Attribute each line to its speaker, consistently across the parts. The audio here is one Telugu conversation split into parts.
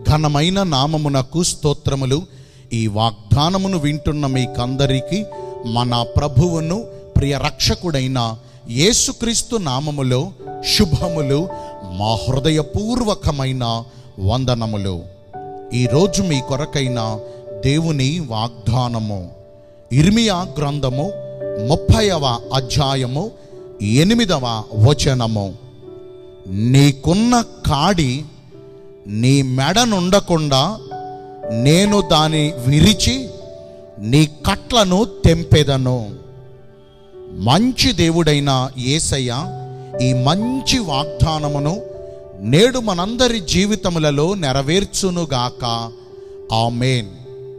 Speaker 1: ఘనమైన నామమునకు స్తోత్రములు. ఈ వాగ్దానమును వింటున్న మీకందరికీ మన ప్రభువును ప్రియ రక్షకుడైన యేసుక్రీస్తు నామములో శుభములు, మా హృదయపూర్వకమైన వందనములు. ఈరోజు మీ కొరకైన దేవుని వాగ్దానము ఇర్మియా గ్రంథము 30వ అధ్యాయము 8వ వచనము. నీకున్న కాడి నీ మెడనుండకుండా నేను దాని విరిచి నీ కట్లను తెంపెదను. మంచి దేవుడైన యేసయ్య ఈ మంచి వాగ్దానమును నేడు మనందరి జీవితములలో నెరవేర్చునుగాక. ఆమేన్.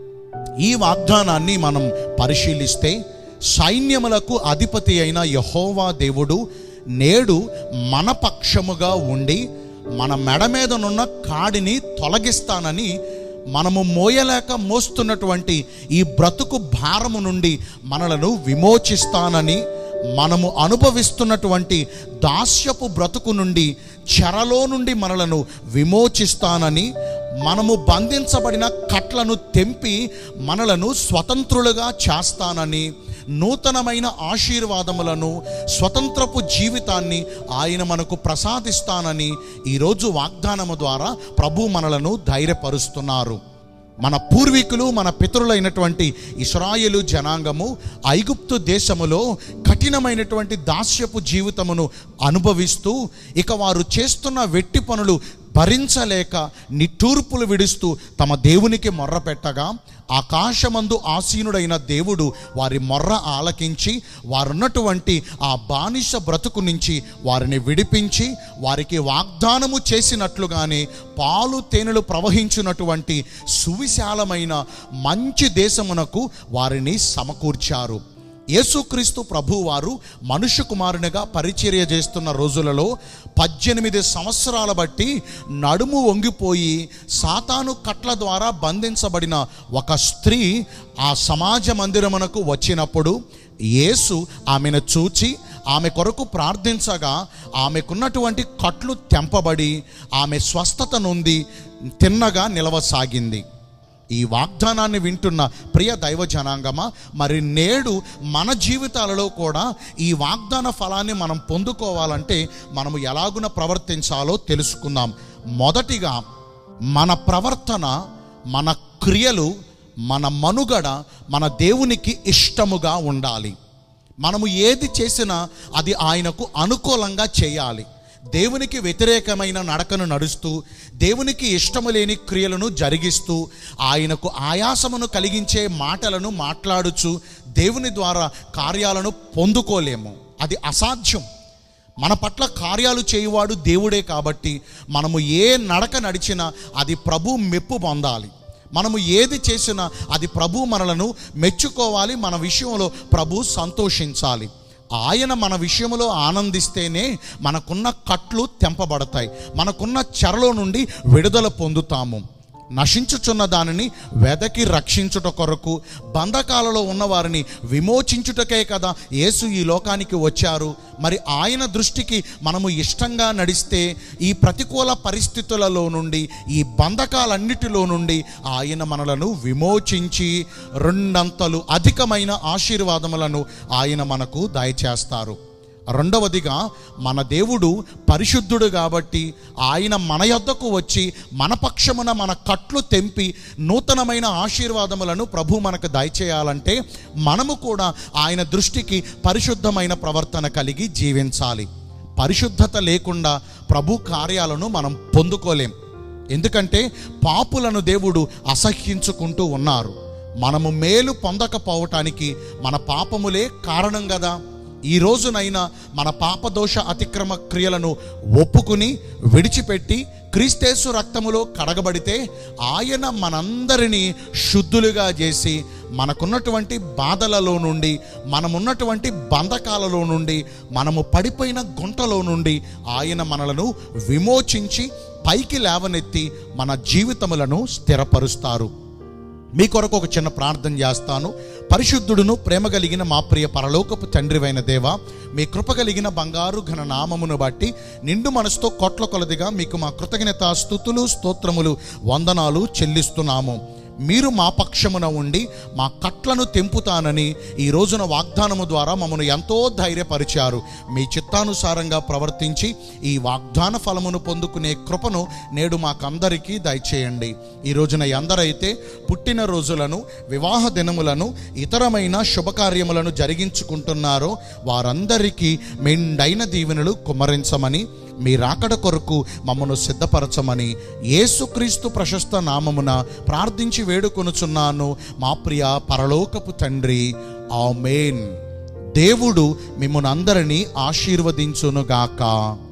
Speaker 1: ఈ వాగ్దానాన్ని మనం పరిశీలిస్తే సైన్యములకు అధిపతి అయిన యెహోవా దేవుడు నేడు మన పక్షముగా ఉండి మన మెడ మీదనున్న కాడిని తొలగిస్తానని, మనము మోయలేక మోస్తున్నటువంటి ఈ బ్రతుకు భారము నుండి మనలను విమోచిస్తానని, మనము అనుభవిస్తున్నటువంటి దాస్యపు బ్రతుకు నుండి, చెరలో నుండి మనలను విమోచిస్తానని, మనము బంధించబడిన కట్లను తెంపి మనలను స్వతంత్రులుగా చేస్తానని, నూతనమైన ఆశీర్వాదములను, స్వతంత్రపు జీవితాన్ని ఆయన మనకు ప్రసాదిస్తానని ఈరోజు వాగ్దానము ద్వారా ప్రభు మనలను ధైర్యపరుస్తున్నారు. మన పూర్వీకులు, మన పితరులైనటువంటి ఇశ్రాయేలు జనాంగము ఐగుప్తు దేశములో కఠినమైనటువంటి దాస్యపు జీవితమును అనుభవిస్తూ, ఇక వారు చేస్తున్న వెట్టి పనులు భరించలేక నిట్టూర్పులు విడుస్తూ తమ దేవునికి మొర్ర పెట్టగా, ఆకాశమందు ఆసీనుడైన దేవుడు వారి మొర్ర ఆలకించి వారున్నటువంటి ఆ బానిస బ్రతుకు నుంచి వారిని విడిపించి, వారికి వాగ్దానము చేసినట్లుగానే పాలు తేనెలు ప్రవహించినటువంటి సువిశాలమైన మంచి దేశమునకు వారిని సమకూర్చారు. యేసుక్రీస్తు ప్రభువారు మనుష్య కుమారునిగా పరిచర్య చేస్తున్న రోజులలో 18 సంవత్సరాల బట్టి నడుము వంగిపోయి సాతాను కట్ల ద్వారా బంధించబడిన ఒక స్త్రీ ఆ సమాజ మందిరమునకు వచ్చినప్పుడు యేసు ఆమెను చూచి ఆమె కొరకు ప్రార్థించగా ఆమెకున్నటువంటి కట్లు తెంపబడి ఆమె స్వస్థత నొంది తిన్నగా నిలవసాగింది. ఈ వాగ్దానాన్ని వింటున్న ప్రియ దైవ జనాంగమా, మరి నేడు మన జీవితాలలో కూడా ఈ వాగ్దాన ఫలాన్ని మనం పొందుకోవాలంటే మనము ఎలాగున ప్రవర్తించాలో తెలుసుకుందాం. మొదటిగా మన ప్రవర్తన, మన క్రియలు, మన మనుగడ మన దేవునికి ఇష్టముగా ఉండాలి. మనము ఏది చేసినా అది ఆయనకు అనుకూలంగా చేయాలి. దేవునికి వ్యతిరేకమైన నడకను నడుస్తూ, దేవునికి ఇష్టము లేని క్రియలను జరిగిస్తూ, ఆయనకు ఆయాసమును కలిగించే మాటలను మాట్లాడుచు దేవుని ద్వారా కార్యాలను పొందుకోలేము. అది అసాధ్యం. మన పట్ల కార్యాలు చేయువాడు దేవుడే కాబట్టి మనము ఏ నడక నడిచినా అది ప్రభు మెప్పు పొందాలి. మనము ఏది చేసినా అది ప్రభు మనలను మెచ్చుకోవాలి. మన విషయంలో ప్రభు సంతోషించాలి. ఆయన మన విషయంలో ఆనందిస్తేనే మనకున్న కట్లు తెంపబడతాయి, మనకున్న చెరలో నుండి విడుదల పొందుతాము. నశించుచున్న దానిని వెదకి రక్షించుట కొరకు, బంధకాలలో ఉన్నవారిని విమోచించుటకే కదా యేసు ఈ లోకానికి వచ్చారు. మరి ఆయన దృష్టికి మనము ఇష్టంగా నడిస్తే ఈ ప్రతికూల పరిస్థితులలో నుండి, ఈ బంధకాలన్నిటిలో నుండి ఆయన మనలను విమోచించి 2 అధికమైన ఆశీర్వాదములను ఆయన మనకు దయచేస్తారు. రెండవదిగా, మన దేవుడు పరిశుద్ధుడు కాబట్టి ఆయన మన యొద్దకు వచ్చి మన పక్షమున మన కట్లు తెంపి నూతనమైన ఆశీర్వాదములను ప్రభు మనకు దయచేయాలంటే మనము కూడా ఆయన దృష్టికి పరిశుద్ధమైన ప్రవర్తన కలిగి జీవించాలి. పరిశుద్ధత లేకుండా ప్రభు కార్యాలను మనం పొందుకోలేం. ఎందుకంటే పాపులను దేవుడు అసహ్యించుకుంటూ ఉన్నారు. మనము మేలు పొందకపోవటానికి మన పాపములే కారణం కదా. ఈ రోజునైనా మన పాపదోష అతిక్రమ క్రియలను ఒప్పుకుని విడిచిపెట్టి క్రీస్తేసు రక్తములో కడగబడితే ఆయన మనందరినీ శుద్ధులుగా చేసి మనకున్నటువంటి బాధలలో నుండి, మనమున్నటువంటి బంధకాలలో నుండి, మనము పడిపోయిన గుంటలో నుండి ఆయన మనలను విమోచించి పైకి లేవనెత్తి మన జీవితములను స్థిరపరుస్తారు. మీ కొరకు ఒక చిన్న ప్రార్థన చేస్తాను. పరిశుద్ధుడును ప్రేమ కలిగిన మా ప్రియ పరలోకపు తండ్రివైన దేవ, మీ కృప కలిగిన బంగారు ఘన నామమును బట్టి నిండు మనసుతో కోట్ల కొలదిగా మీకు మా కృతజ్ఞత స్తుతులు స్తోత్రములు వందనాలు చెల్లిస్తున్నాము. మీరు మా పక్షమున ఉండి మా కట్లను తెంపుతానని ఈ రోజున వాగ్దానము ద్వారా మమ్మను ఎంతో ధైర్యపరిచారు. మీ చిత్తానుసారంగా ప్రవర్తించి ఈ వాగ్దాన ఫలమును పొందుకునే కృపను నేడు మాకందరికీ దయచేయండి. ఈ రోజున ఎందరైతే పుట్టిన రోజులను, వివాహ దినములను, ఇతరమైన శుభకార్యములను జరిగించుకుంటున్నారో వారందరికీ మెండైన దీవెనలు కుమ్మరించమని, మీ రాకడ కొరకు మమ్మను సిద్ధపరచమని యేసుక్రీస్తు ప్రశస్త నామమున ప్రార్థించి వేడుకొనుచున్నాను మా ప్రియ పరలోకపు తండ్రి. ఆమేన్. దేవుడు మిమ్మును అందరినీ ఆశీర్వదించునుగాక.